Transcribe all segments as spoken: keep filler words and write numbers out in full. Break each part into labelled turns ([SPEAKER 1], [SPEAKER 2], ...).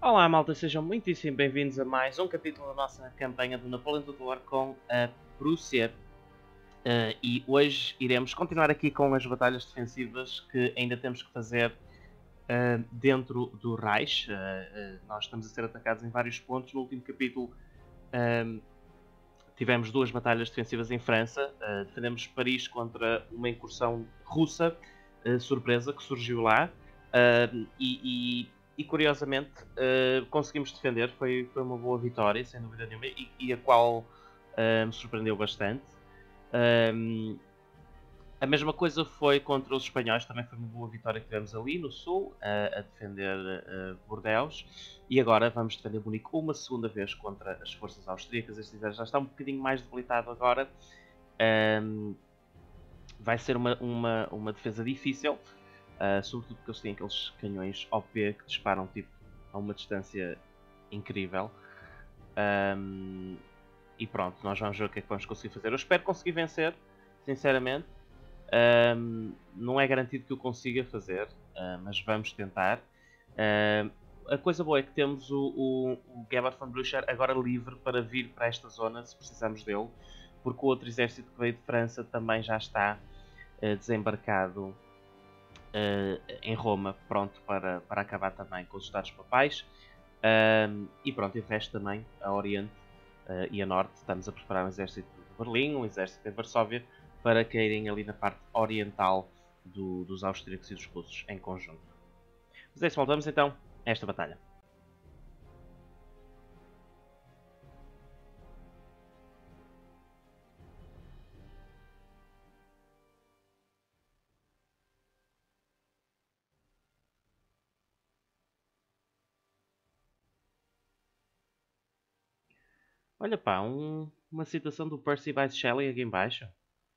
[SPEAKER 1] Olá malta, sejam muitíssimo bem-vindos a mais um capítulo da nossa campanha do Napoleão Tudor com a Prússia. Uh, e hoje iremos continuar aqui com as batalhas defensivas que ainda temos que fazer uh, dentro do Reich. Uh, uh, nós estamos a ser atacados em vários pontos. No último capítulo uh, tivemos duas batalhas defensivas em França. Uh, defendemos Paris contra uma incursão russa, uh, surpresa, que surgiu lá. Uh, e, e E curiosamente uh, conseguimos defender, foi, foi uma boa vitória, sem dúvida nenhuma, e, e a qual uh, me surpreendeu bastante. Um, a mesma coisa foi contra os espanhóis, também foi uma boa vitória que tivemos ali no sul, uh, a defender uh, Bordeaux. E agora vamos defender Munique uma segunda vez contra as forças austríacas. Este exército já está um bocadinho mais debilitado agora. Um, vai ser uma, uma, uma defesa difícil. Uh, sobretudo porque eles têm aqueles canhões O P que disparam tipo, a uma distância incrível. Um, e pronto, nós vamos ver o que é que vamos conseguir fazer. Eu espero conseguir vencer, sinceramente. Um, não é garantido que eu consiga fazer, uh, mas vamos tentar. Uh, a coisa boa é que temos o, o, o Gebhard von Blücher agora livre para vir para esta zona, se precisarmos dele, porque o outro exército que veio de França também já está uh, desembarcado Uh, em Roma, pronto para, para acabar também com os Estados Papais. Um, e pronto, e o resto também, a Oriente uh, e a Norte, estamos a preparar um exército de Berlim, um exército em Varsóvia, para caírem ali na parte oriental do, dos austríacos e dos russos em conjunto. Mas é isso, voltamos então a esta batalha. Olha pá, um, uma citação do Percy Bysshe Shelley aqui em baixo.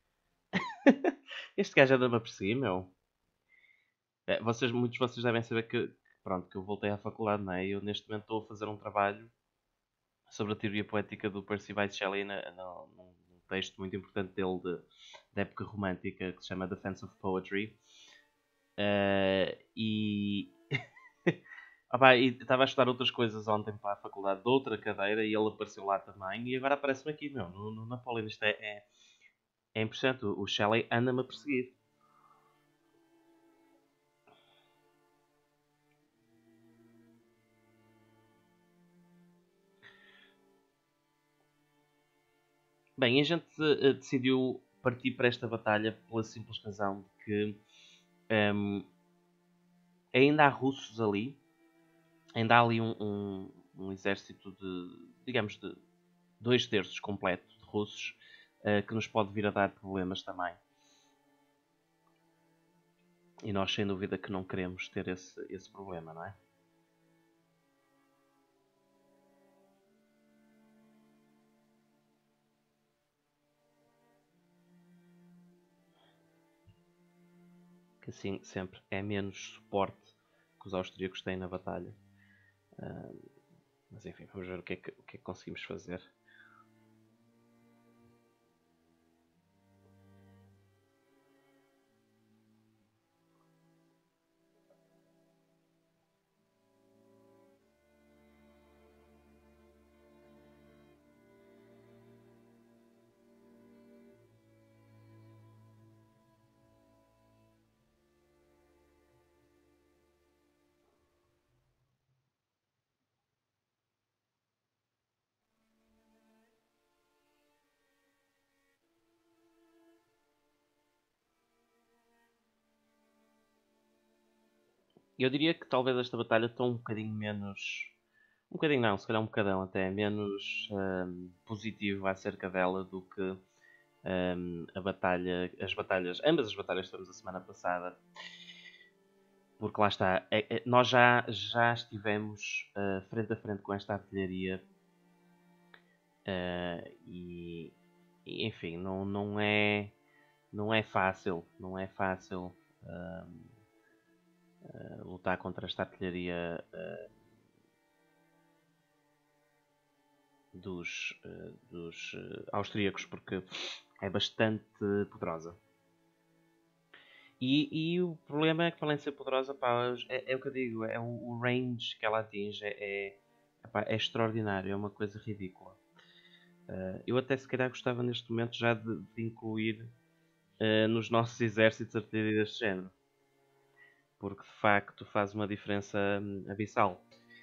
[SPEAKER 1] Este gajo anda-me a perseguir, meu. É, vocês, muitos de vocês devem saber que, pronto, que eu voltei à faculdade, não é? Eu neste momento estou a fazer um trabalho sobre a teoria poética do Percy Bysshe Shelley na, na, num texto muito importante dele de, da época romântica que se chama Defense of Poetry. Uh, e ah, pá, estava a estudar outras coisas ontem para a faculdade de outra cadeira e ele apareceu lá também e agora aparece-me aqui, meu, no, no Napoleon. Isto é, é, é impressionante. O Shelley anda-me a perseguir. Bem, a gente uh, decidiu partir para esta batalha pela simples razão de que um, ainda há russos ali, ainda há ali um, um, um exército de, digamos, de dois terços completo de russos uh, que nos pode vir a dar problemas também. E nós, sem dúvida, que não queremos ter esse, esse problema, não é? Que assim sempre é menos suporte que os austríacos têm na batalha. Uh, mas enfim, vamos ver o que, é que, o que é que conseguimos fazer. Eu diria que talvez esta batalha está um bocadinho menos. Um bocadinho não, se calhar um bocadão até menos um, positivo acerca dela do que um, a batalha, as batalhas, ambas as batalhas que tivemos a semana passada. Porque lá está, é, é, nós já, já estivemos uh, frente a frente com esta artilharia uh, e, e, enfim, não, não, é, não é fácil, não é fácil uh, uh, lutar contra esta artilharia uh, dos, uh, dos uh, austríacos, porque é bastante poderosa. E, e o problema é que, além de ser poderosa, pá, é, é o que eu digo, é o, o range que ela atinge é, é, epá, é extraordinário, é uma coisa ridícula. Uh, eu até se calhar gostava neste momento já de, de incluir uh, nos nossos exércitos artilharia deste género. Porque de facto faz uma diferença hum, abissal.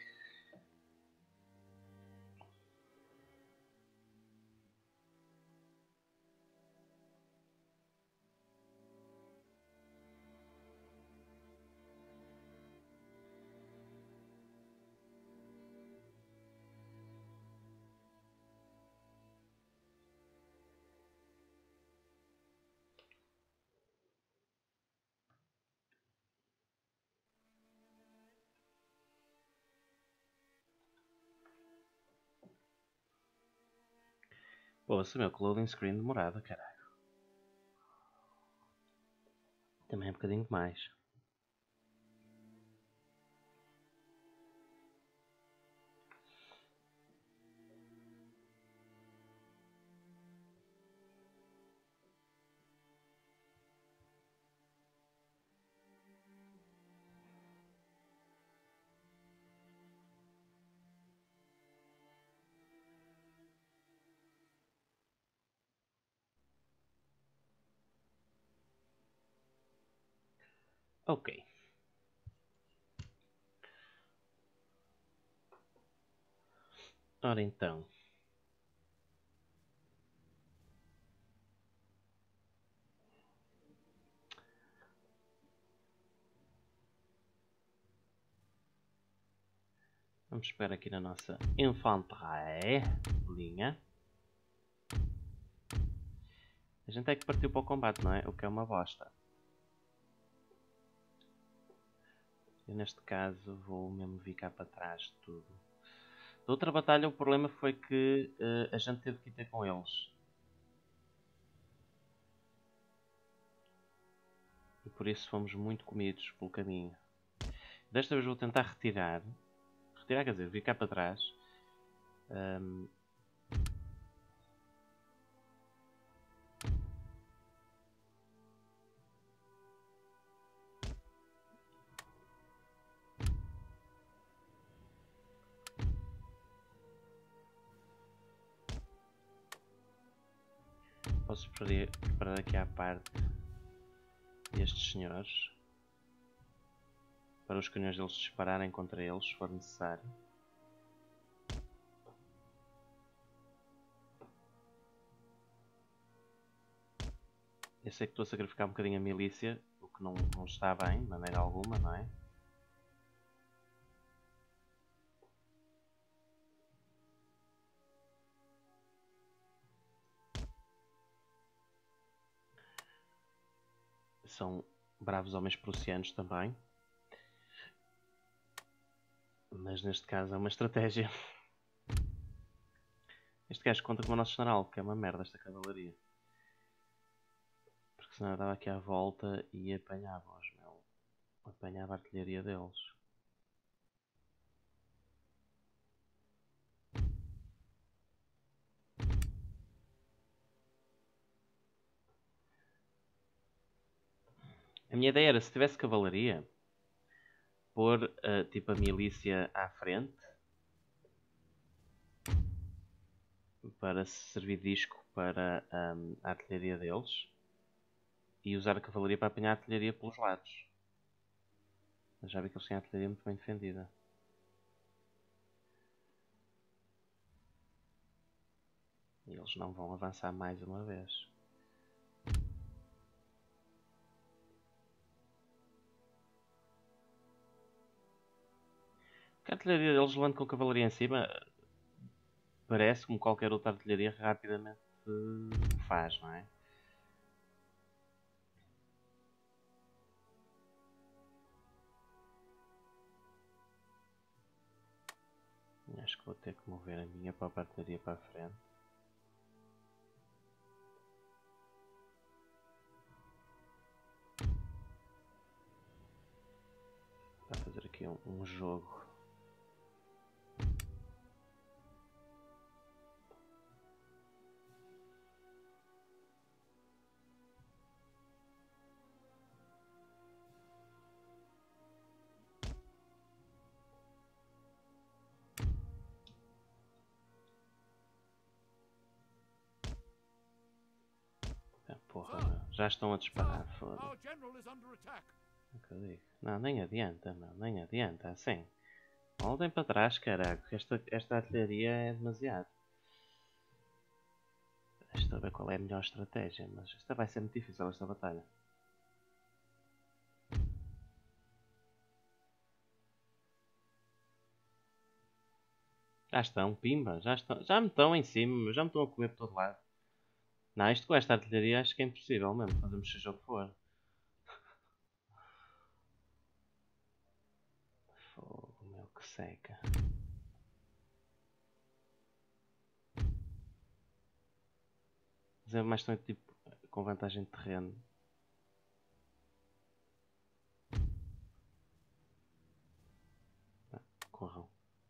[SPEAKER 1] Pô, se meu, que loading screen demorada, caralho. Também é um bocadinho demais. Ok. Ora então. Vamos esperar aqui na nossa infantaria. Linha. A gente é que partiu para o combate, não é? O que é uma bosta. Eu neste caso vou mesmo vir cá para trás de tudo. Da outra batalha o problema foi que uh, a gente teve que ir ter com eles. E por isso fomos muito comidos pelo caminho. Desta vez vou tentar retirar. Retirar, quer dizer, vir cá para trás. Um... Posso preparar aqui à parte estes senhores. Para os canhões deles dispararem contra eles, se for necessário. Eu sei que estou a sacrificar um bocadinho a milícia, o que não, não está bem, de maneira alguma, não é? São bravos homens prussianos também. Mas neste caso é uma estratégia. Este gajo conta com o nosso general, que é uma merda esta cavalaria. Porque senão eu dava aqui à volta e apanhava-os, meu. Apanhava a artilharia deles. A minha ideia era, se tivesse cavalaria, pôr uh, tipo a milícia à frente para servir de disco para um, a artilharia deles e usar a cavalaria para apanhar a artilharia pelos lados. Mas já vi que eles têm a artilharia muito bem defendida. E eles não vão avançar mais uma vez. A artilharia deles, levando com a cavalaria em cima, parece como qualquer outra artilharia rapidamente faz, não é? Acho que vou ter que mover a minha própria artilharia para a frente. Para fazer aqui um, um jogo. porra, meu. Já estão a disparar, foda-se. É o que eu digo. Não, nem adianta, meu. Nem adianta, assim. Voltem para trás, caralho. Esta, esta artilharia é demasiado. Estou a ver qual é a melhor estratégia, mas esta vai ser muito difícil, esta batalha. Já estão, pimba, já estão, já me estão em cima, já me estão a comer por todo lado. Não, isto com esta artilharia acho que é impossível mesmo, fazemos seja o que for. Fogo, meu, que seca. Mas é mais também tipo com vantagem de terreno. Ah, corram.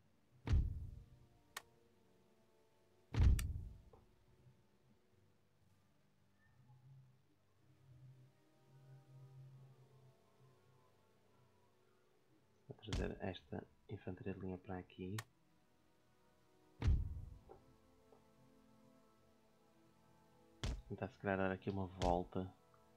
[SPEAKER 1] Vou trazer esta infantaria de linha para aqui. Tentar se calhar dar aqui uma volta.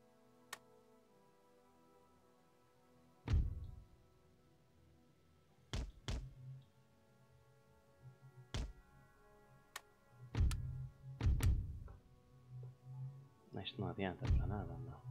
[SPEAKER 1] Isto não adianta para nada, não.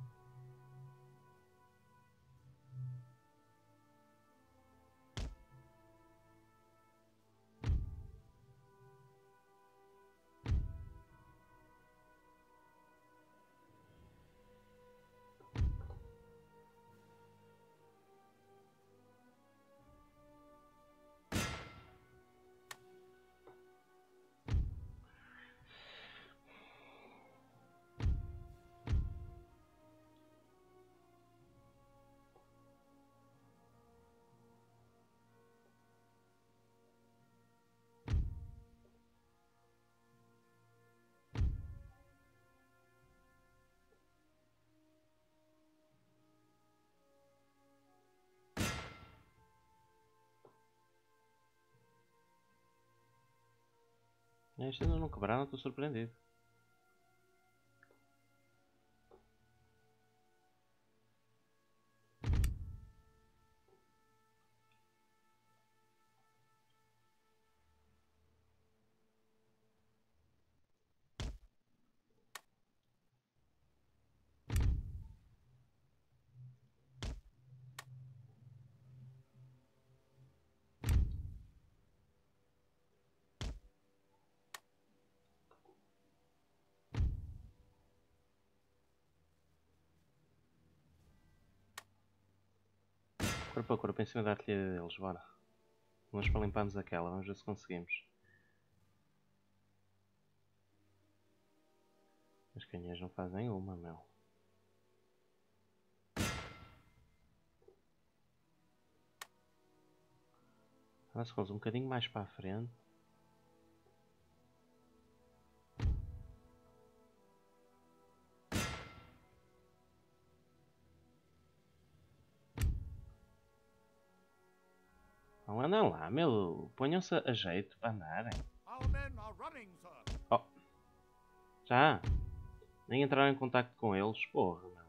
[SPEAKER 1] Isto ainda não quebraram, estou surpreendido. Corpo a corpo em cima da artilharia deles, bora. Vamos para limparmos aquela, vamos ver se conseguimos. As canhões não fazem uma, meu. Agora se fomos um bocadinho mais para a frente. Não andam lá, meu. Ponham-se a jeito para andarem. Oh. Já? Nem entraram em contacto com eles, porra, meu.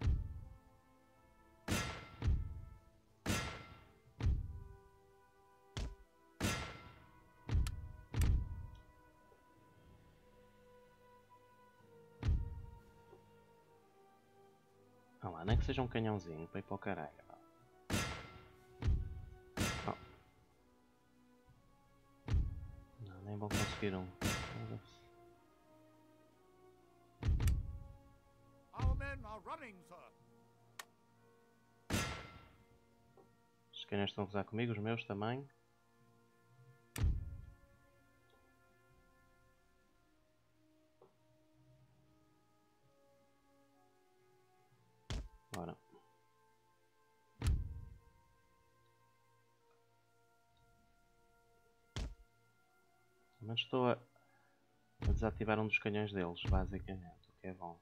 [SPEAKER 1] Ah lá, nem que seja um canhãozinho para ir para o caralho. Oh. Não, nem vão conseguir um. Os canhões estão a gozar comigo, os meus também. Bora. Mas estou a, a desativar um dos canhões deles, basicamente, o que é bom.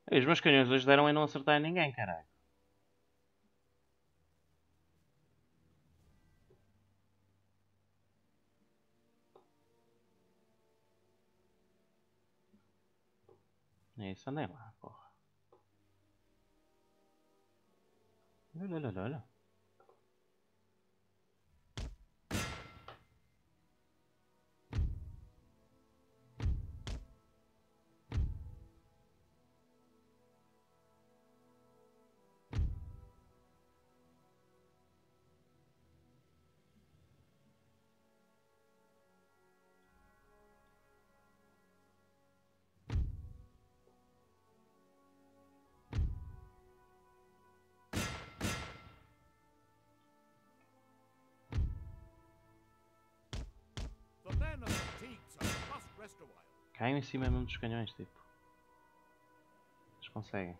[SPEAKER 1] Ei, os meus canhões hoje deram em não acertar em ninguém, caralho. É isso, andei lá, porra. Olha, olha, olha, olha. Caem em cima mesmo dos canhões, tipo. Eles conseguem.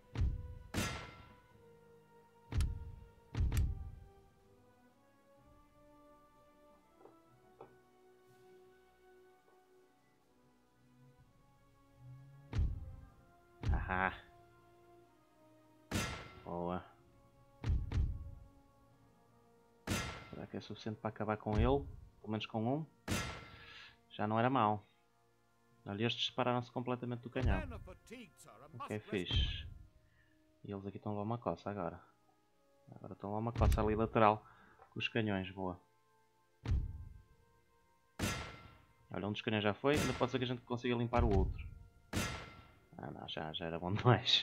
[SPEAKER 1] Ahá. Boa. Será que é suficiente para acabar com ele? Pelo menos com um? Já não era mau. Olha, estes separaram-se completamente do canhão. Ok, fixe. E eles aqui estão lá uma coça agora. Agora estão lá uma coça ali lateral com os canhões, boa. Olha, um dos canhões já foi, ainda pode ser que a gente consiga limpar o outro. Ah não, já, já era bom demais.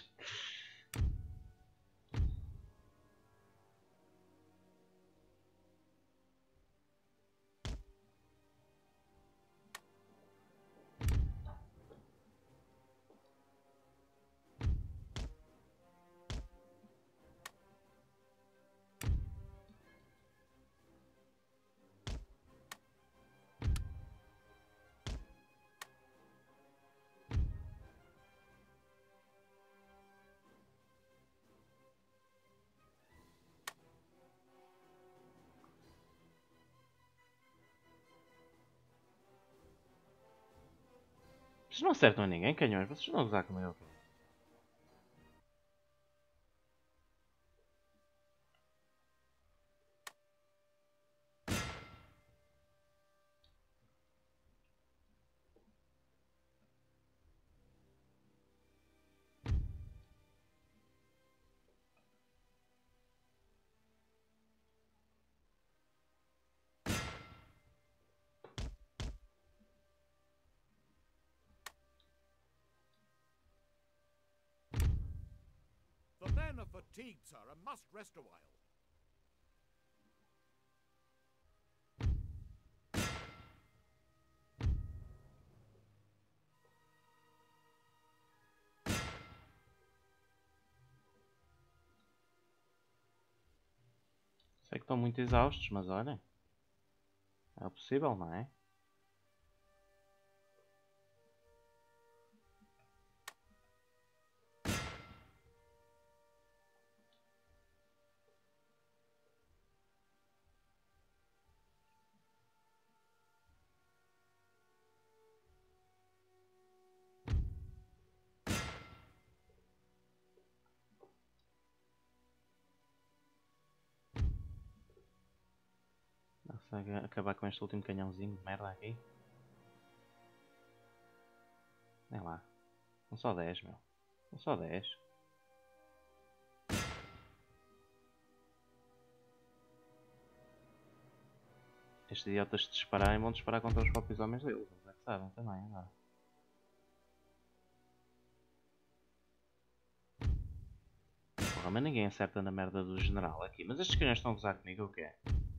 [SPEAKER 1] Vocês não acertam a ninguém, canhões? Vocês não gozar comigo.
[SPEAKER 2] The men are fatigued, sir, and must rest a while.
[SPEAKER 1] Sei que estão muito exaustos, mas olhem. É possível, não é? Consegue acabar com este último canhãozinho de merda aqui? Nem lá. São só dez, meu. São só dez. Estes idiotas se dispararem vão disparar contra os próprios homens deles. Eles é que sabem também agora. Porra, mas ninguém acerta na merda do general aqui. Mas estes canhões estão a gozar comigo ou o quê?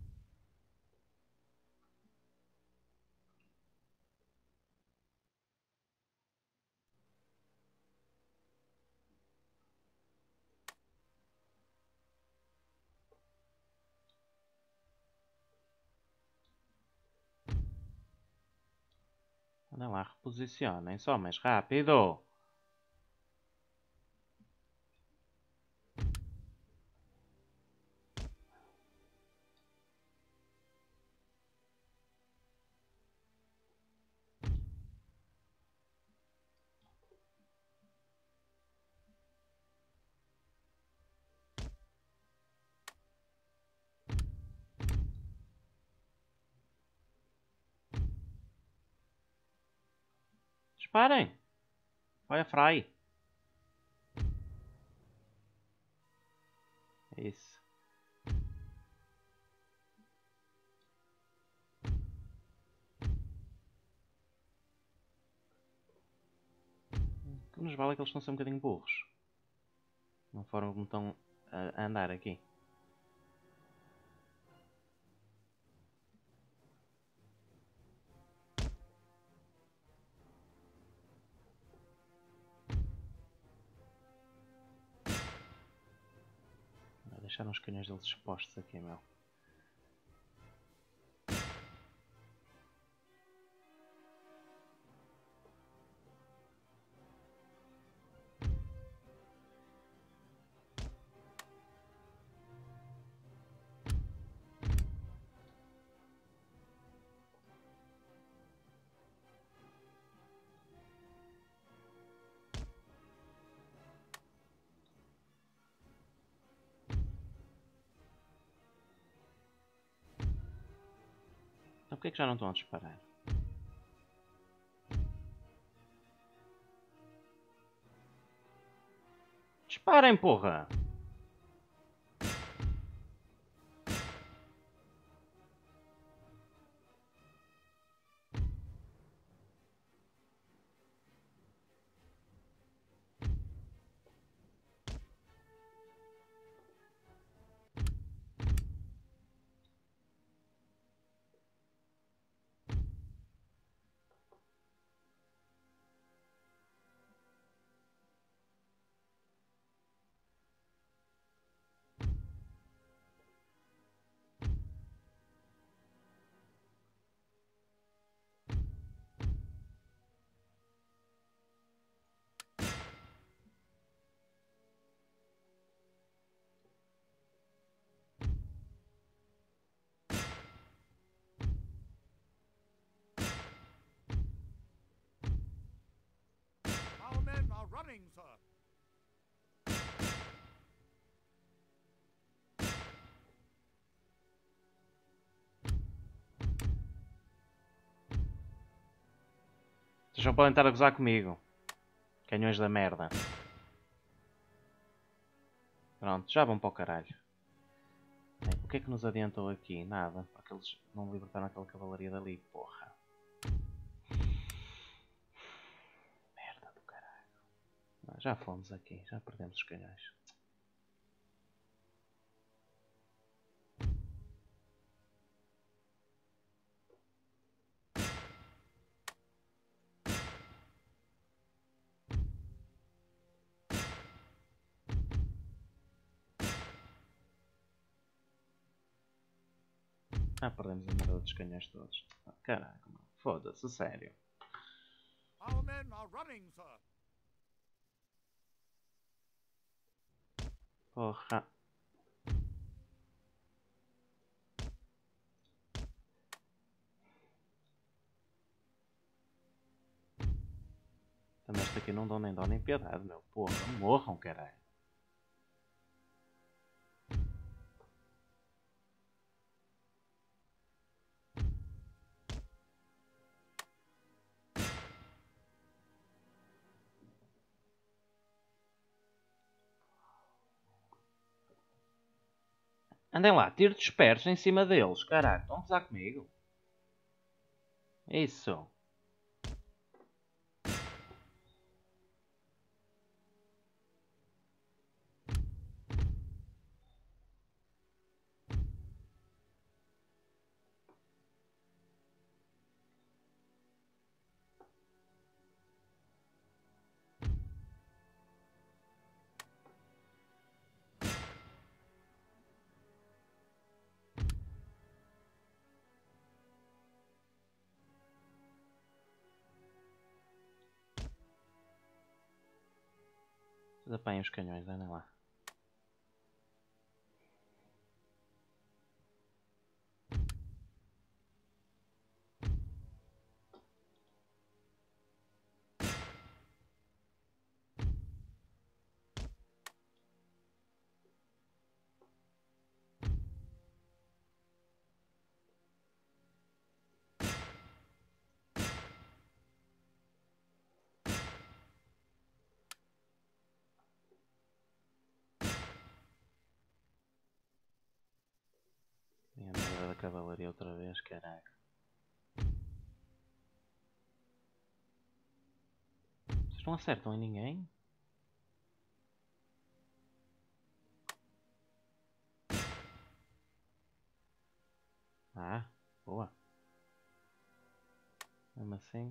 [SPEAKER 1] Anda lá, reposicionem só mais rápido. Disparem! Vai a fry! É isso. O que nos vale é que eles estão a ser um bocadinho burros. Na forma como estão a andar aqui. Deixaram os canhões deles expostos aqui, meu. Então porquê é que já não estão a disparar? Disparem, porra!
[SPEAKER 2] Our men are running, sir.
[SPEAKER 1] Vocês não podem estar a gozar comigo. Canhões da merda. Pronto, já vão para o caralho. Bem, o que é que nos adiantou aqui? Nada, porque eles não libertaram aquela cavalaria dali, porra. Merda do caralho. Não, já fomos aqui, já perdemos os canhões. Ah, perdemos a merda dos canhões todos. Ah, caraca, mano. Foda-se, sério.
[SPEAKER 2] Our men are running, sir.
[SPEAKER 1] Porra. Também este aqui não dão nem dó nem piedade, meu. Porra, morram, caralho. Andem lá, tiro disperso em cima deles, caralho. Estão a gozar comigo? Isso. Vocês apanham os canhões, andem lá. cavalaria outra vez, caralho. Vocês não acertam em ninguém? Ah, boa. Mesmo assim.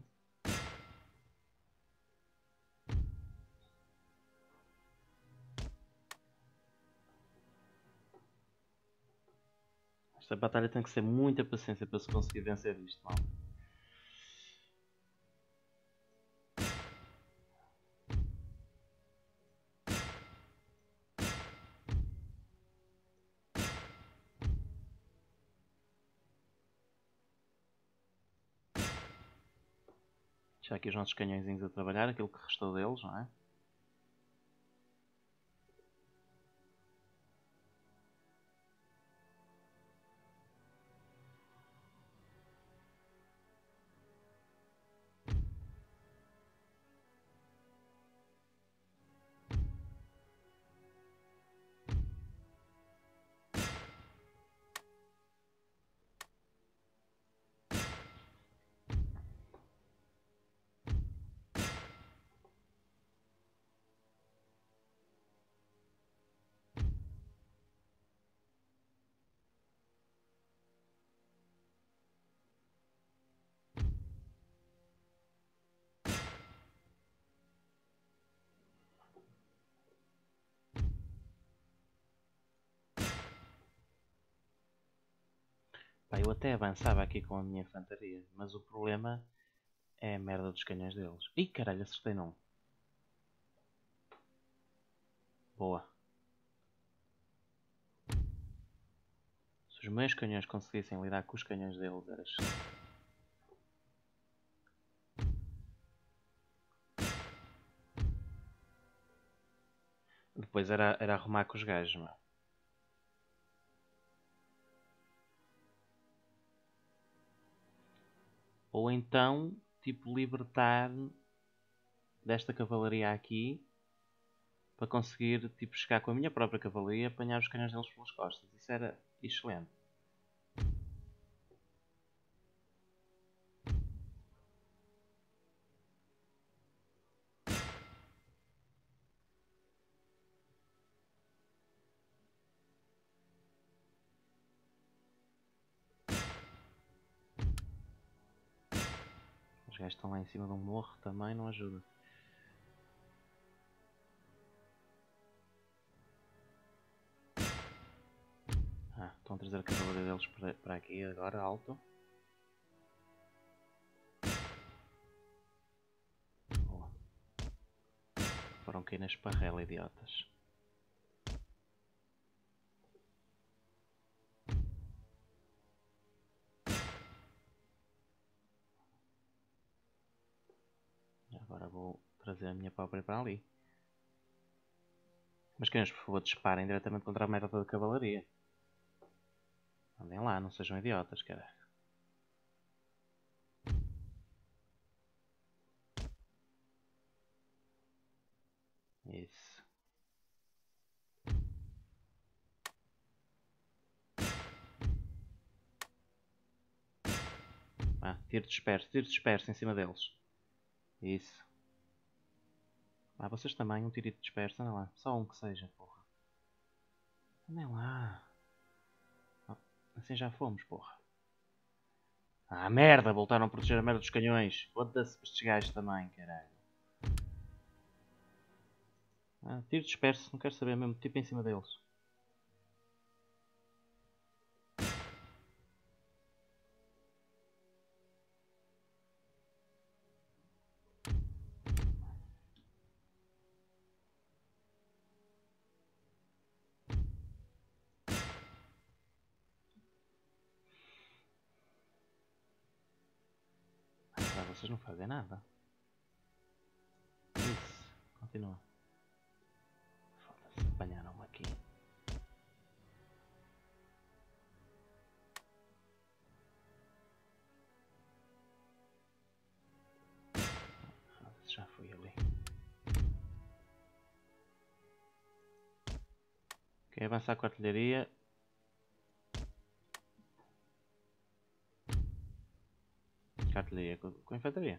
[SPEAKER 1] Esta batalha tem que ser muita paciência para se conseguir vencer isto, mal. Já aqui os nossos canhõezinhos a trabalhar, aquilo que restou deles, não é? Pá, eu até avançava aqui com a minha infantaria, mas o problema é a merda dos canhões deles. Ih, caralho, acertei não. Boa. Se os meus canhões conseguissem lidar com os canhões deles, era excelente. Depois era, era arrumar com os gajos, mano. Ou então, tipo, libertar desta cavalaria aqui para conseguir, tipo, chegar com a minha própria cavalaria e apanhar os canhões deles pelas costas. Isso era excelente. Os gajos estão lá em cima de um morro também, não ajuda. Ah, estão a trazer a cavalaria deles para, para aqui agora, alto. Boa. Foram cair na esparrela, idiotas. Agora vou trazer a minha própria para ali. Mas canhões, por favor, disparem diretamente contra a merda da cavalaria. Andem lá, não sejam idiotas, caralho. Isso. Ah, tiro disperso, tiro disperso em cima deles. Isso. Ah, vocês também, um tirito disperso, anda lá. Só um que seja, porra. Andem lá. Oh, assim já fomos, porra. Ah, merda! Voltaram a proteger a merda dos canhões. Foda-se estes gajos também, caralho. Ah, tiro disperso, não quero saber mesmo, tipo em cima deles. Ah, vocês não fazem nada. Isso, continua. Foda-se, apanharam-me aqui. Foda-se, já fui ali. Ok, avançar com a artilharia. artilharia com, com a infantaria.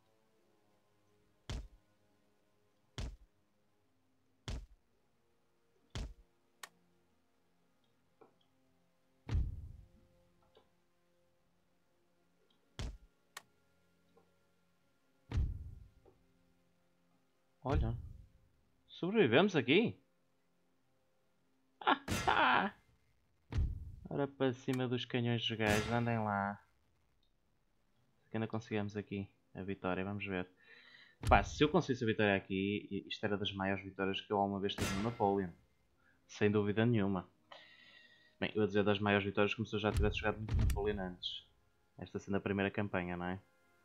[SPEAKER 1] Olha, sobrevivemos aqui. Ah, ah. Ora para cima dos canhões dos gajos, andem lá. Que ainda conseguimos aqui a vitória, vamos ver. Pá, se eu conseguisse a vitória aqui, isto era das maiores vitórias que eu alguma vez tive no Napoleon. Sem dúvida nenhuma. Bem, eu ia dizer das maiores vitórias como se eu já tivesse jogado muito Napoleon antes. Esta sendo a primeira campanha, não é?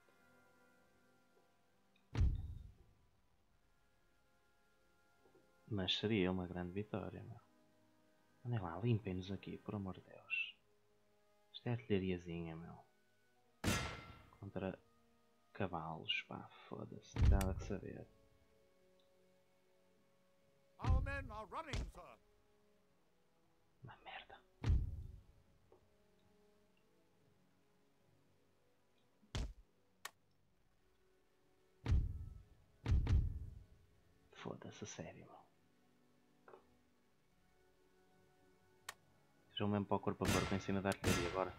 [SPEAKER 1] Mas seria uma grande vitória, meu. Andem lá, limpem-nos aqui, por amor de Deus. Isto é artilhariazinha, meu. Contra cavalos, pá, foda-se, não tem nada que saber.
[SPEAKER 2] Our men are running, sir.
[SPEAKER 1] Uma merda. Foda-se, a sério, meu. Sejam mesmo para o corpo a corpo em cima da artilharia agora.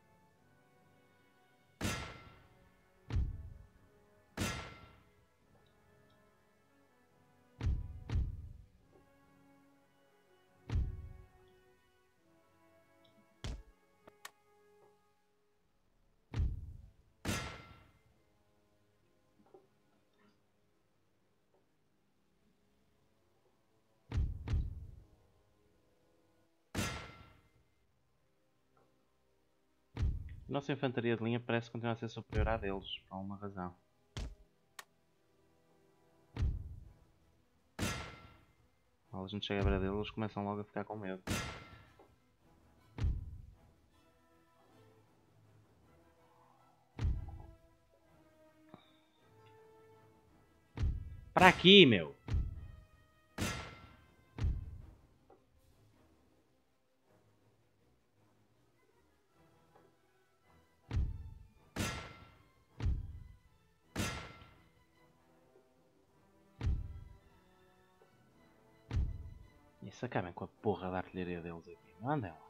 [SPEAKER 1] A nossa infantaria de linha parece continuar a ser superior à deles, por alguma razão. Quando a gente chega a ver deles, eles começam logo a ficar com medo. Para aqui, meu! Isso, acabem com a porra da artilharia deles aqui. Não andem lá.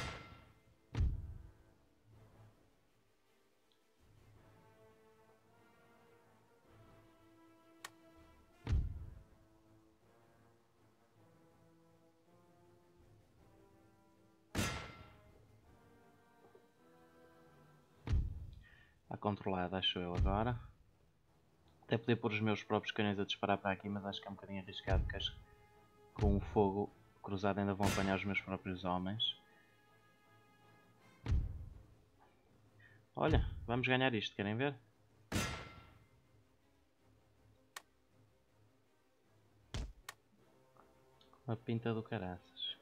[SPEAKER 1] Está controlado, acho eu agora. Até poder pôr os meus próprios canhões a disparar para aqui, mas acho que é um bocadinho arriscado, porque acho que com o fogo cruzado ainda vão apanhar os meus próprios homens. Olha, vamos ganhar isto, querem ver? Uma pinta do caraças.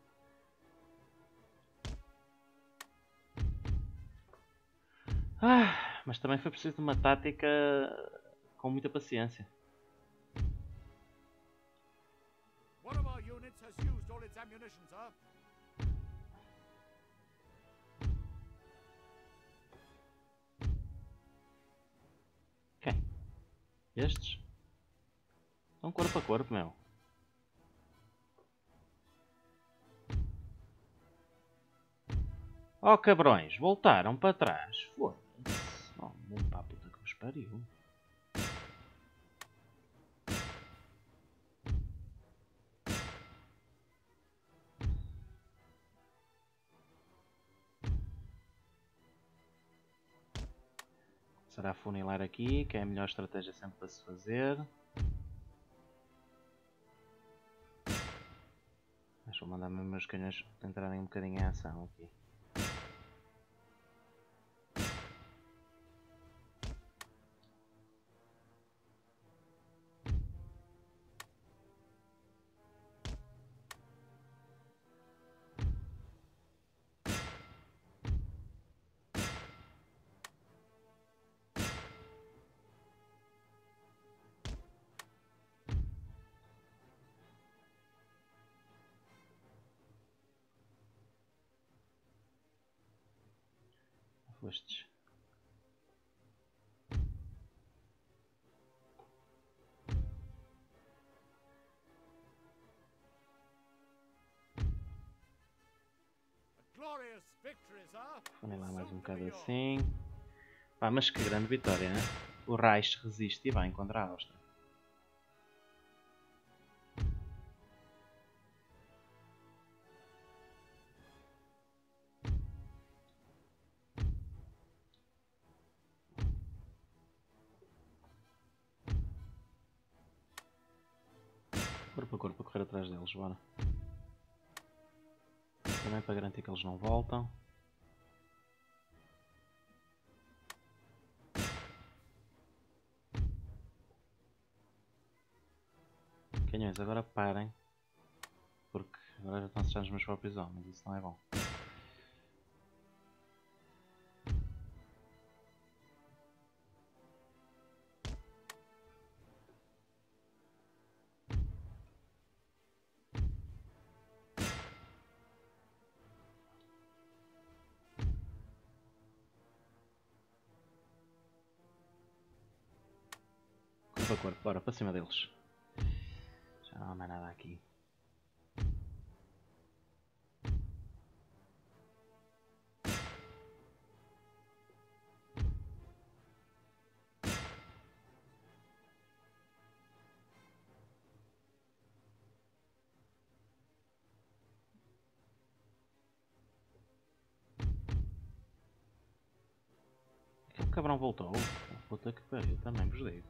[SPEAKER 1] Ah, mas também foi preciso de uma tática com muita paciência.
[SPEAKER 2] One of our units has used all its ammunition, sir.
[SPEAKER 1] Quem? Estes? Estão corpo a corpo, meu. Oh cabrões, voltaram para trás. Foda-se. Oh, bom para a puta que vos pariu. Será funilar aqui, que é a melhor estratégia sempre para se fazer. Mas vou mandar mesmo meus canhões entrarem um bocadinho em ação aqui. Fostes.
[SPEAKER 2] Glorious victory, sir.
[SPEAKER 1] Vamos lá mais um
[SPEAKER 2] Soon to
[SPEAKER 1] bocado
[SPEAKER 2] be yours.
[SPEAKER 1] assim. Pá, mas que grande vitória, né? O Reich resiste e vai contra a Áustria. Corpo a corpo a correr atrás deles, bora. Também para garantir que eles não voltam. Canhões, agora parem. Porque agora já estão a nos meus próprios homens, isso não é bom. Corpo a corpo, bora, para cima deles. Já não há mais nada aqui. Aquele cabrão voltou. Puta que pariu, também vos digo.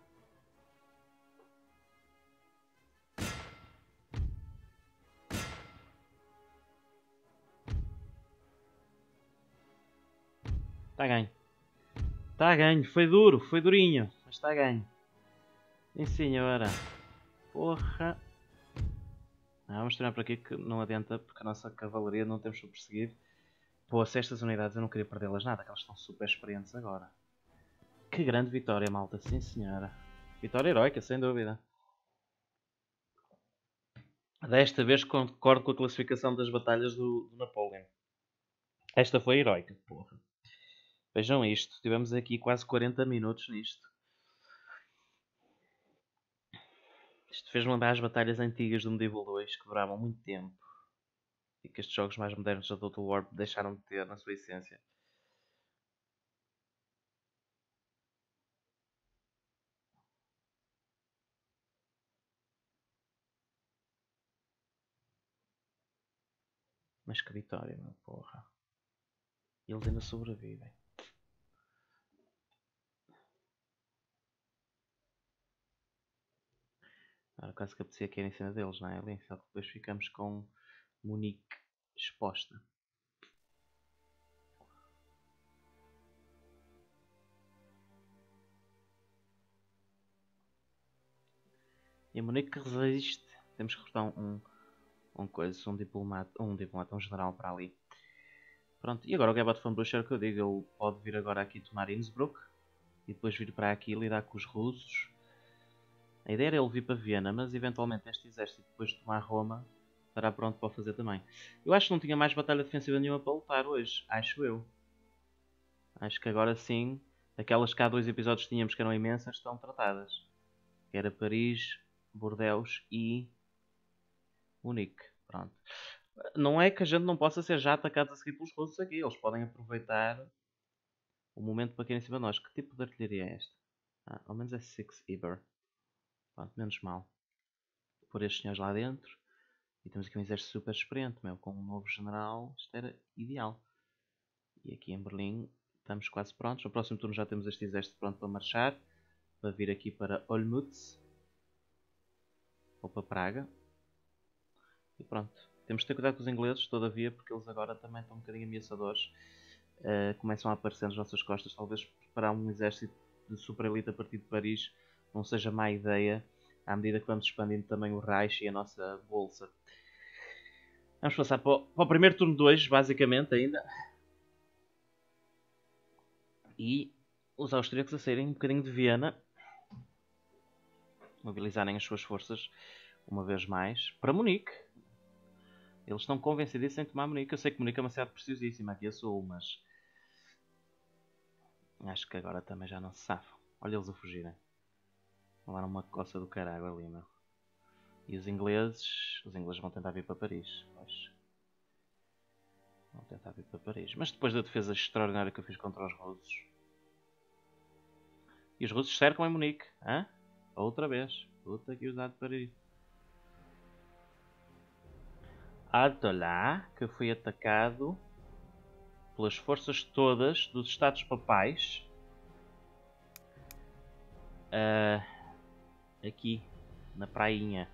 [SPEAKER 1] Está ganho. Está ganho, foi duro, foi durinho, mas está ganho. Sim senhora. Porra. Ah, vamos treinar por aqui que não adianta porque a nossa cavalaria não temos para perseguir. Pô, se estas unidades eu não queria perdê-las nada, que elas estão super experientes agora. Que grande vitória, malta, sim senhora. Vitória heroica, sem dúvida. Desta vez concordo com a classificação das batalhas do, do Napoleon. Esta foi heroica, porra. Vejam isto, tivemos aqui quase quarenta minutos nisto. Isto fez-me lembrar as batalhas antigas do Medieval dois, que duravam muito tempo. E que estes jogos mais modernos da Total War deixaram de ter na sua essência. Mas que vitória, meu porra. E eles ainda sobrevivem. Agora quase que apetecia cair em cima deles, não é, ali? Só que depois ficamos com Munique exposta. E a Munique resiste. Temos que cortar um, um coisa, um diplomata, um diplomata, um general para ali. Pronto, e agora o Gebhard von Blücher, que eu digo, ele pode vir agora aqui tomar Innsbruck e depois vir para aqui lidar com os russos. A ideia era ele vir para Viena, mas eventualmente este exército depois de tomar Roma estará pronto para o fazer também. Eu acho que não tinha mais batalha defensiva nenhuma para lutar hoje, acho eu. Acho que agora sim, aquelas que há dois episódios que tínhamos que eram imensas estão tratadas. Que era Paris, Bordeaux e Munique. Pronto. Não é que a gente não possa ser já atacado a seguir pelos russos aqui. Eles podem aproveitar o momento para cair em cima de nós. Que tipo de artilharia é esta? Ah, ao menos é seis Iber. Pronto, menos mal. Por estes senhores lá dentro. E temos aqui um exército super experiente, meu. Com um novo general, isto era ideal. E aqui em Berlim estamos quase prontos. No próximo turno já temos este exército pronto para marchar. Para vir aqui para Olmütz. Ou para Praga. E pronto. Temos de ter cuidado com os ingleses, todavia, porque eles agora também estão um bocadinho ameaçadores. Uh, começam a aparecer nas nossas costas. Talvez preparar um exército de super elite a partir de Paris não seja má ideia, à medida que vamos expandindo também o Reich e a nossa bolsa. Vamos passar para o, para o primeiro turno dois, basicamente, ainda. E os austríacos a saírem um bocadinho de Viena, mobilizarem as suas forças, uma vez mais, para Munique. Eles estão convencidos em tomar Munique. Eu sei que Munique é uma cidade preciosíssima aqui a sul, mas acho que agora também já não se safam. Olha eles a fugirem. Levaram uma coça do caralho ali, meu. E os ingleses... Os ingleses vão tentar vir para Paris. Pois. Vou tentar vir para Paris. Mas depois da defesa extraordinária que eu fiz contra os russos. E os russos cercam em Munique. Hã? Outra vez. Puta que usado para ir. Atolá, que foi atacado pelas forças todas dos Estados Papais. Uh, aqui, na prainha.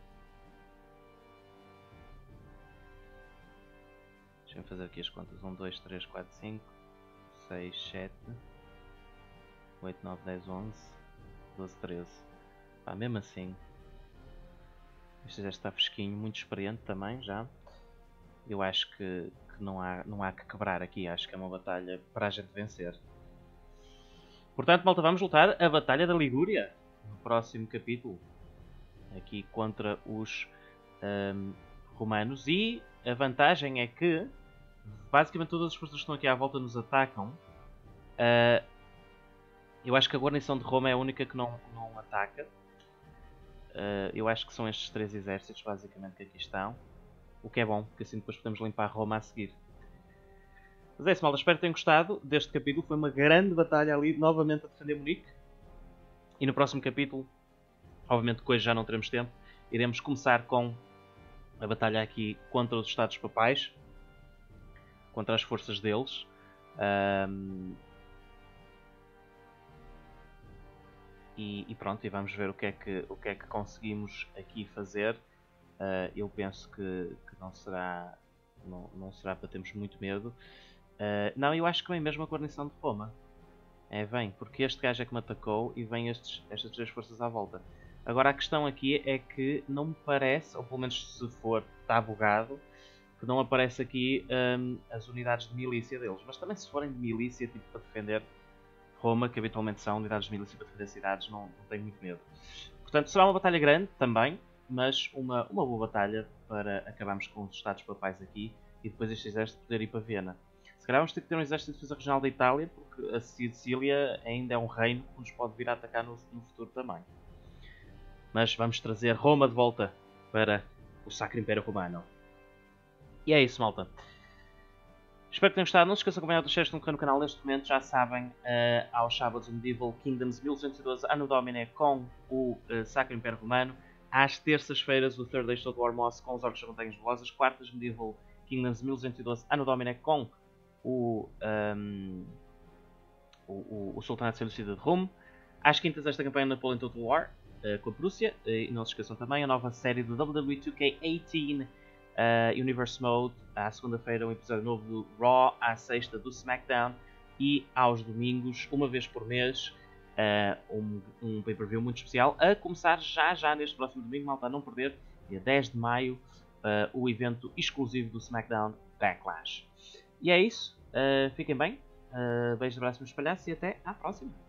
[SPEAKER 1] Deixa-me fazer aqui as contas. um, dois, três, quatro, cinco, seis, sete, oito, nove, dez, onze, doze, treze. Pá, mesmo assim. Este já está fresquinho, muito experiente também já. Eu acho que, que não, há, não há que quebrar aqui. Acho que é uma batalha para a gente vencer. Portanto, malta, vamos lutar a Batalha da Ligúria no próximo capítulo. Aqui contra os um, romanos. E a vantagem é que basicamente todas as forças que estão aqui à volta nos atacam. Uh, eu acho que a guarnição de Roma é a única que não, não ataca. Uh, eu acho que são estes três exércitos basicamente que aqui estão. O que é bom, porque assim depois podemos limpar Roma a seguir. Mas é isso, malta. Espero que tenham gostado deste capítulo. Foi uma grande batalha ali, novamente a defender Munique. E no próximo capítulo, obviamente que hoje já não teremos tempo, iremos começar com a batalha aqui contra os Estados Papais. Contra as forças deles. Um, e, e pronto, e vamos ver o que é que, o que, é que conseguimos aqui fazer. Uh, eu penso que, que não, será, não, não será para termos muito medo. Uh, não, eu acho que vem mesmo a guarnição de Roma. É, vem, porque este gajo é que me atacou e vem estes, estas três forças à volta. Agora a questão aqui é que não me parece, ou pelo menos se for, está bugado, que não aparece aqui um, as unidades de milícia deles. Mas também se forem de milícia, tipo para defender Roma, que habitualmente são unidades de milícia para defender cidades, não, não tenho muito medo. Portanto, será uma batalha grande também. Mas uma, uma boa batalha para acabarmos com os Estados Papais aqui e depois este exército poder ir para Viena. Se calhar vamos ter que ter um exército de defesa regional da Itália, porque a Sicília ainda é um reino que nos pode vir a atacar no, no futuro também. Mas vamos trazer Roma de volta para o Sacro Império Romano. E é isso, malta. Espero que tenham gostado. Não se esqueçam de acompanhar os chefes que estão no canal neste momento. Já sabem, uh, aos sábados o Medieval Kingdoms mil duzentos e doze Anno Domini com o uh, Sacro Império Romano. Às terças-feiras, o Third Age of War Moss com os Orcs das Montanhas Velozes. Quartas, Medieval Kingdoms mil duzentos e doze Anno Domini com o, um, o, o, o Sultanato Seleucida de Rum. Às quintas, esta campanha Napoleon Total War uh, com a Prússia. Uh, e não se esqueçam também a nova série do W W E dois K dezoito uh, Universe Mode. À segunda-feira, um episódio novo do Raw. À sexta, do SmackDown. E aos domingos, uma vez por mês, Uh, um, um pay-per-view muito especial, a começar já já neste próximo domingo, malta, a não perder, dia dez de maio, uh, o evento exclusivo do SmackDown Backlash. E é isso, uh, fiquem bem, uh, beijos, abraços, meus palhaços e até à próxima!